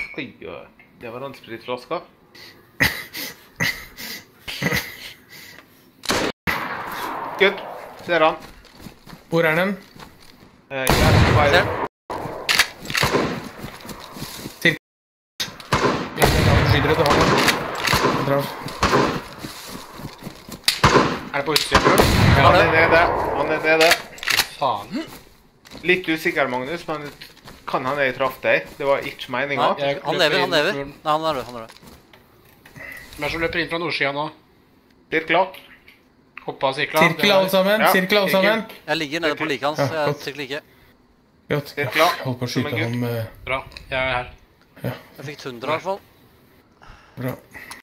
Oi, det var håndspritflaska. Good, ser han. Hvor er den? Jeg er på vei. Skyter etter han. Er det på utsiden? Han er nede, han er nede. Faen. Litt usikker, Magnus, men kan han jeg traff deg? Det var ikke meningen. Nei, han lever. Nei, han er død. Hvem er det som løper inn fra nordsiden nå? Sirkla. Hoppa av sirkla. Sirkel alle sammen, Ja, sirkel alle sammen. Jeg ligger nede på liket hans, så jeg sirkler ikke. Godt. Jeg Sirkla. holdt på å skyte ham. Bra, jeg er her. Jeg fikk 100 i hvert fall. Bra.